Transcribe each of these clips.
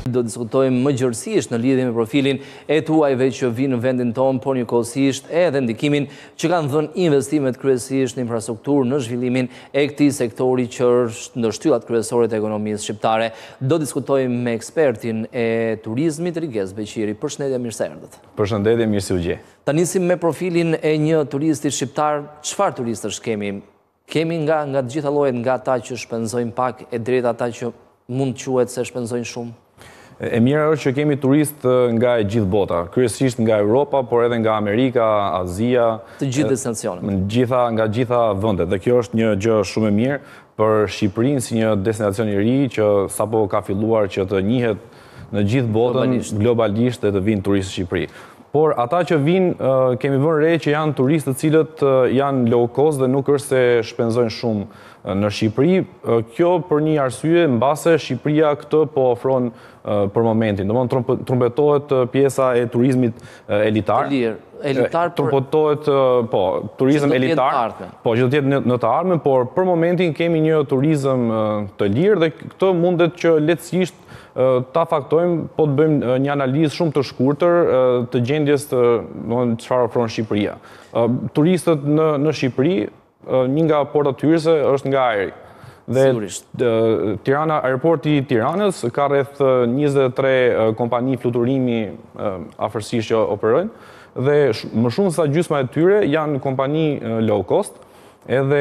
Do diskutojmë më gjërësisht në lidhje me profilin e tuajve që vinë në vendin tonë, por njëkohësisht edhe ndikimin që kanë dhënë investimet kryesisht në infrastrukturë në zhvillimin e këtij sektori që është në shtyllat kryesore të ekonomisë shqiptare. Do diskutojmë me ekspertin e turizmit Riges Beqiri. Përshëndetje, mirë se erdhët. Përshëndetje, mirë se u gjej. Ta nisim me profilin e një turisti shqiptar. Çfarë turistësh kemi? Kemi nga të gjitha llojet, nga ata që shpenzojnë pak e drejt ata që mund të quhet se shpenzojnë shumë? E mira është që kemi turist nga e gjithë bota, kryesisht nga Europa, por edhe nga Amerika, Azia. Të gjithë destinacionet. Nga gjitha vendet. Dhe kjo është një gjë shumë e mirë për Shqipërinë si një destinacion i ri që sapo ka filluar që të njihet në gjithë botën globalisht dhe të vinë turistë në Shqipëri. Por ata që vinë, kemi vënë re që janë turistë të cilët janë low cost dhe nuk është se shpenzojnë shumë në Shqipëri. Kjo për një arsye, mbase Shqipëria këtë po ofron për momentin. Domthonë trumbetohet pjesa e turizmit elitar. Trumbetohet turizëm elitar. Po, që do të jetë në të ardhmen, por për momentin kemi një turizëm të lirë dhe këtë mundet që lehtësisht ta faktojmë, po të bëjmë një analizë shumë të shkurtër të gjendjes të çfarë ofron Shqipëria. Turistët në Shqipëri, një nga portat hyrëse është nga ajri. Dhe aeroporti i Tiranës ka rreth 23 kompani fluturimi afërsisht që operojnë dhe më shumë sa gjysma e tyre janë kompani low cost. Edhe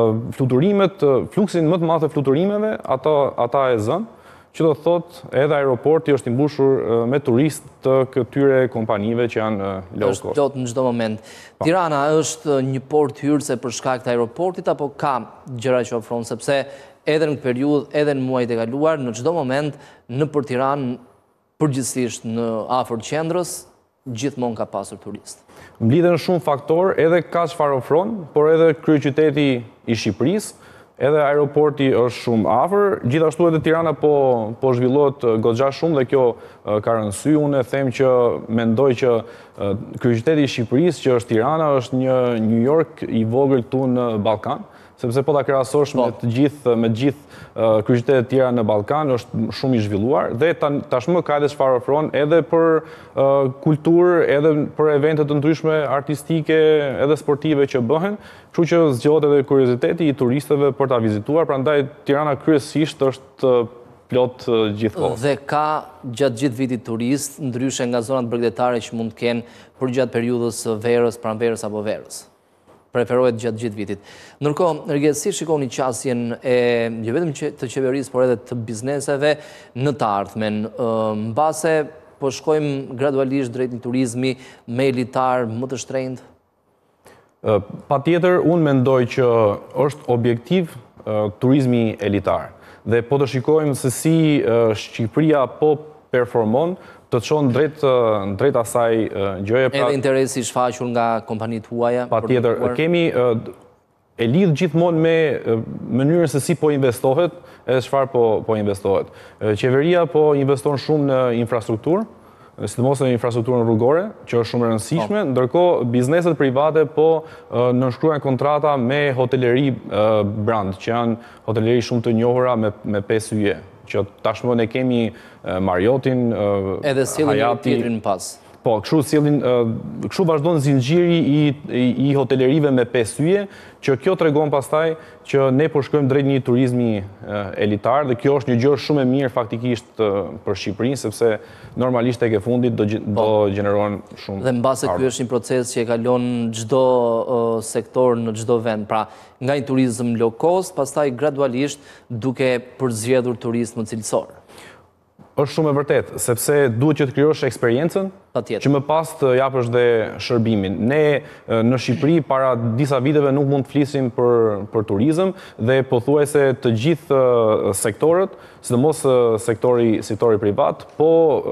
fluksin më të madh të fluturimeve ata e zënë, që do thotë edhe aeroporti është i mbushur me turistë të këtyre kompanive që janë low cost. Është plot në çdo moment. Tirana është një port hyrëse për shkak të aeroportit apo ka gjëra që ofron, sepse edhe në këtë periudhë, edhe në muajt e kaluar, në çdo moment nëpër Tiranë, përgjithsisht në afër qendrës, gjithmonë ka pasur turistë. Mblidhen shumë faktorë, edhe ka çfarë ofron, por edhe kryeqyteti i Shqipërisë, edhe aeroporti është shumë afër, gjithashtu edhe Tirana po zhvillohet goxha shumë dhe kjo ka rënë sy. Unë them që mendoj që kryeqyteti i Shqipërisë, që është Tirana, është një New York i vogël këtu në Ballkan, sepse po ta krahasosh me të gjithë kryeqytetet tjera në Ballkan, është shumë i zhvilluar dhe tashmë ka edhe çfarë ofron edhe për kulturë, edhe për evente të ndryshme artistike, edhe sportive që bëhen, kështu që zgjohet edhe kurioziteti i turistëve për ta vizituar, prandaj Tirana kryesisht është plot gjithkohë. Dhe ka gjatë gjithë vitit turist, ndryshe nga zonat bregdetare që mund të kenë për gjatë periudhës verës, pranverës apo verës. Preferohet gjatë gjithë vitit. Ndërkohë, Riges, si shikoni qasjen e jo vetëm të qeverisë, por edhe të bizneseve në të ardhmen? Mbase po shkojmë gradualisht drejt një turizmi me elitar më të shtrenjtë? Patjetër, unë mendoj që është objektiv turizmi elitar. Dhe po të shikojmë se si Shqipëria po performon, të çonë drejt asaj gjëje. Edhe interesi i shfaqur nga kompanitë huaja? Patjetër, kemi e lidh gjithmonë me mënyrën se si po investohet edhe çfarë po investohet. Qeveria po investon shumë në infrastrukturë, sidomos në infrastrukturën rrugore, që është shumë e rëndësishme, ndërkohë bizneset private po nënshkruajnë kontrata me hoteleri brand, që janë hoteleri shumë të njohura me 5 yje, që tashmë ne kemi Marriotin, edhe sillin një tjetrin pas. Po, kështu vazhdon zinxhiri i hotelerive me 5 yje, që kjo tregon pastaj që ne po shkojmë drejt një turizmi elitar dhe kjo është një gjë shumë e mirë faktikisht për Shqipërinë, sepse normalisht tek e fundit do gjenerohen shumë. Dhe mbase ky është një proces që e kalon çdo sektor në çdo vend, pra nga një turizëm low cost, pastaj gradualisht duke përzgjedhur turizëm cilësor. Është shumë e vërtet, sepse duhet që të krijosh eksperiencën, që më pas të japësh dhe shërbimin. Ne në Shqipëri para disa viteve nuk mund të flisim për turizëm dhe pothuajse të gjithë sektorët, sidomos sektori privat, po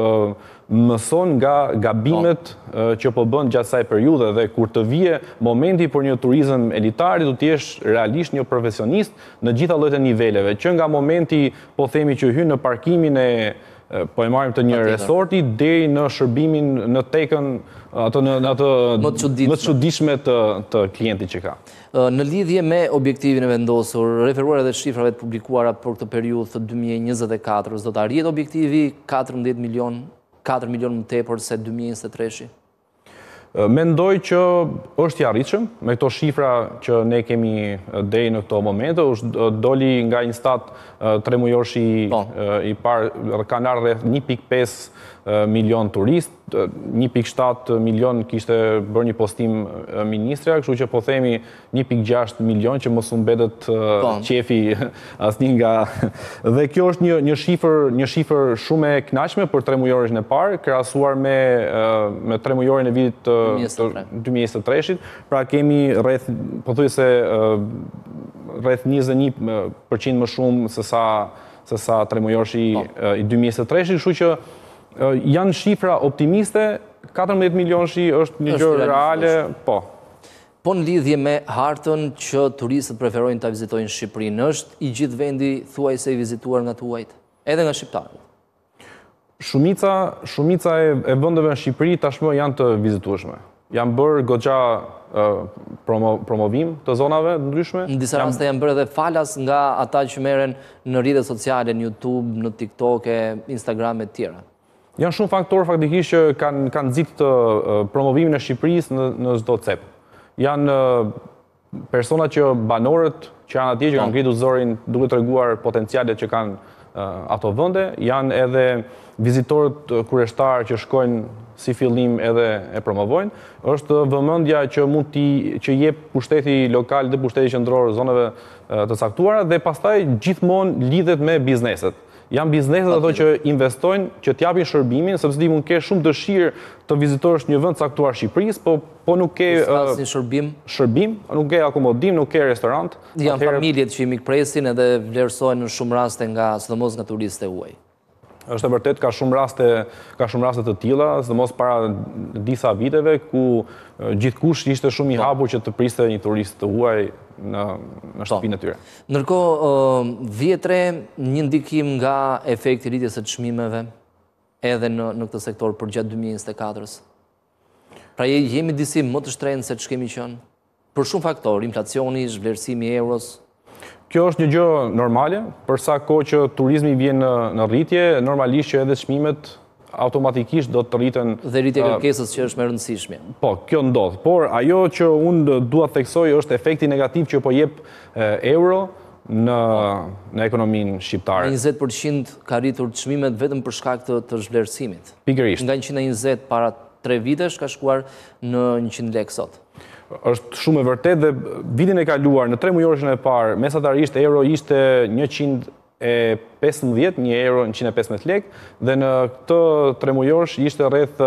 mëson nga gabimet që po bën gjatë kësaj periudhe dhe kur të vije momenti për një turizëm elitar, do të jesh realisht një profesionist në gjitha llojet e niveleve, që nga momenti po themi që hyn në parkimin po e marrim të një resorti deri në shërbimin në tekën ato në atë më të çuditshme të klientit që ka. Në lidhje me objektivin e vendosur, referuar edhe shifrave të publikuara për këtë periudhë të 2024, do të arrihet objektivi 4 milion më tepër se 2023? Mendoj që është i arritshëm me këto shifra që ne kemi deri në këto momente. Doli nga një stat 3 mujorshi i parë, kanë ardhur rreth 1.5 milion turist, 1.7 milion kishte bërë një postim ministrja, kështu që po themi 1.6 milion që mos u mbetet qefi asnjë nga dhe kjo është një shifër shumë e kënaqshme për 3 mujorin e parë krahasuar me 3 mujorin e vitit 2023-shit. Pra kemi rreth pothuajse rreth 21% më shumë se sa 3 mujorshi i 2023-shit, kështu që janë shifra optimiste, 14 milionëshi është një gjë reale, po. Po në lidhje me hartën që turistët preferojnë ta vizitojnë Shqipërinë, është i gjithë vendi thuajse i vizituar nga tuajt, edhe nga shqiptarët? Shumica e vendeve në Shqipëri tashmë janë të vizitueshme. Janë bërë goxha promovim të zonave ndryshme. Në disa raste janë bërë edhe falas nga ata që merren në rrjetet sociale, në YouTube, në TikTok, Instagram e tjera. Janë shumë faktorë faktikisht që kanë nxitë promovimin e Shqipërisë në çdo cep. Janë persona që banorët që janë atje që kanë ngritur zërin duke treguar potencialet që kanë ato vende, janë edhe vizitorët kurioztar që shkojnë si fillim edhe e promovojnë. Është vëmendja që që jep pushteti lokal dhe pushteti qendror zonave të caktuara dhe pastaj gjithmonë lidhet me bizneset. Janë bizneset ato që investojnë, që t'japin shërbimin, sepse ti mund ke shumë dëshirë të vizitosh një vend caktuar Shqipërisë, po nuk ke shërbim, nuk ke akomodim, nuk ke restorant. Janë familjet që i mikpresin edhe vlerësojnë në shumë raste sidomos nga turistët e huaj. Është e vërtet ka shumë raste të tilla, sidomos para disa viteve ku gjithkush ishte shumë i hapur që të priste një turist të huaj në shtëpinë e tyre. Ndërkohë, vjetre një ndikim nga efekti rritjes së çmimeve edhe në këtë sektor për gjatë 2024-s. Pra jemi disi më të shtrenjtë se ç'kemi qenë për shumë faktorë, inflacioni, zhvlerësimi i euros. Kjo është një gjë normale, për sa kohë që turizmi vjen në rritje, normalisht që edhe çmimet automatikisht do të rriten. Dhe rritja e kërkesës që është më e rëndësishme. Po, kjo ndodh. Por ajo që unë dua të theksoj është efekti negativ që po jep euro në ekonominë shqiptare. 20% ka rritur çmimet vetëm për shkak të zhvlerësimit. Pikërisht. Nga 120 para 3 vitesh ka shkuar në 100 lekë sot. Është shumë e vërtet dhe vitin e kaluar në 3 mujorin e parë mesatarisht euro ishte 115, 1 euro 115 lekë dhe në këtë 3 mujorsh ishte rreth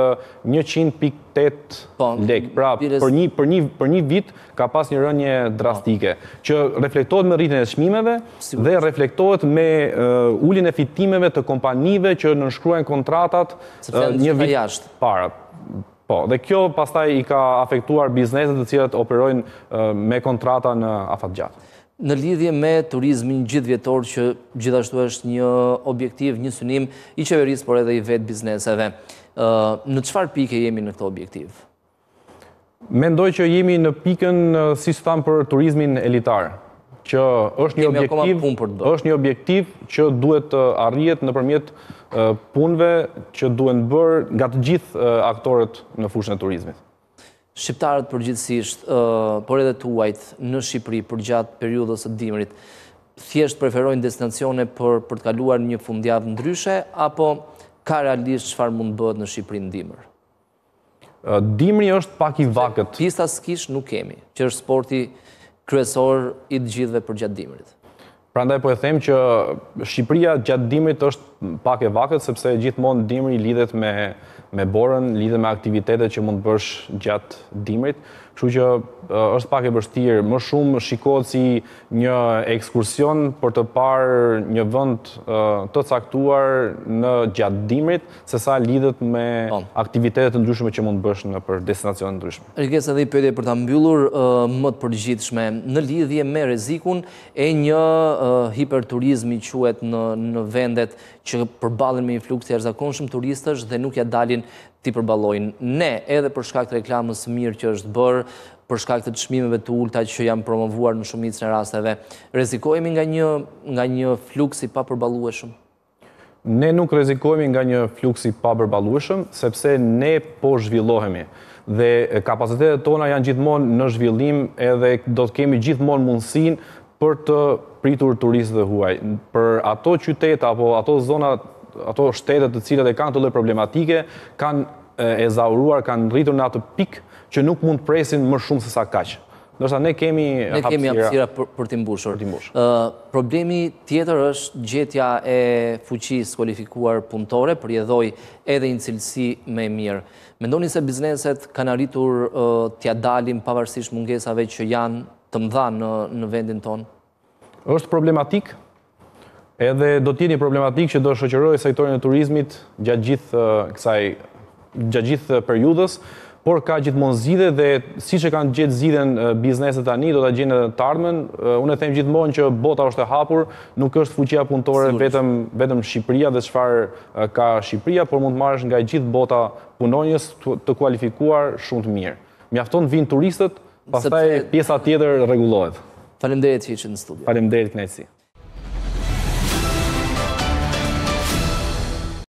100.8 lekë. Pra për një vit ka pas një rënje drastike që reflektohet me rritjen e çmimeve dhe reflektohet me uljen e fitimeve të kompanive që nënshkruajnë kontratat një vit para. Po, dhe kjo pastaj i ka afektuar bizneset të cilat operojnë me kontrata në afatgjatë. Në lidhje me turizmin gjithvjetor që gjithashtu është një objektiv, një synim i qeverisë, por edhe i vetë bizneseve. Në çfarë pike jemi në këtë objektiv? Mendoj që jemi në pikën, si që thamë, për turizmin elitar, që është një objektiv që duhet të arrihet nëpërmjet punëve që duhen bërë nga të gjithë aktorët në fushën e turizmit. Shqiptarët përgjithsisht, por edhe tuajt në Shqipëri për gjatë periudhës së dimrit, thjesht preferojnë destinacione për të kaluar një fundjavë ndryshe, apo ka realisht çfarë mund bëhet në Shqipëri në dimër? Dimri është pak i vakët. Pista skish nuk kemi, që është sporti kryesor i të gjithëve për gjatë dimrit. Prandaj po e them që Shqipëria gjatë dimrit është pak e vakët, sepse gjithmonë dimri lidhet me borën, lidhet me aktivitetet që mund bësh gjatë dimrit. Kështu që është pak e vështirë, më shumë shikohet si një ekskursion për të parë një vend të caktuar në gjatë dimrit, sesa lidhet me aktivitetet të ndryshme që mund të bësh për destinacione të ndryshme. Rikes, edhe i pyetje për ta mbyllur më të përgjithshme në lidhje me rrezikun e një hiperturizmi quhet në vendet që përballen me influks të jashtëzakonshëm turistësh dhe nuk ja dalin ti përballojnë. Ne, edhe për shkak të reklamës së mirë që është bërë, për shkak të çmimeve të ulta që janë promovuar në shumicën e rasteve, rrezikohemi nga një fluks i papërballueshëm. Ne nuk rrezikohemi nga një fluks i papërballueshëm, sepse ne po zhvillohemi dhe kapacitetet tona janë gjithmonë në zhvillim edhe do të kemi gjithmonë mundësinë për të pritur turistët huaj. Për ato qytete apo ato zona, ato shtetet të cilat e kanë të lloj problematike, kanë ezauruar, kanë rritur në atë pikë që nuk mund të presin më shumë se sa kaq. Ndërsa ne kemi hapësira për t'i mbushur. Problemi tjetër është gjetja e fuqisë kualifikuar punëtore, përjedhoj edhe një cilësi më e mirë. Mendoni se bizneset kanë arritur t'ia dalin pavarësisht mungesave që janë të mëdha në vendin tonë? Është problematik, edhe do t'jeni problematik që do shoqërojë sektorin e turizmit gjatë gjithë periudhës, por ka gjithmonë zgjidhje dhe siç e kanë gjetë zgjidhjen bizneset tani, do ta gjejnë edhe të ardhmen. Unë them gjithmonë që bota është e hapur, nuk është fuqia punëtore vetëm Shqipëria dhe çfarë ka Shqipëria, por mund të marrësh nga gjithë bota punonjës të kualifikuar shumë të mirë. Mjafton të vinë turistët, pastaj pjesa tjetër rregullohet. Faleminderit që ishe në studio. Faleminderit, kënaqësi.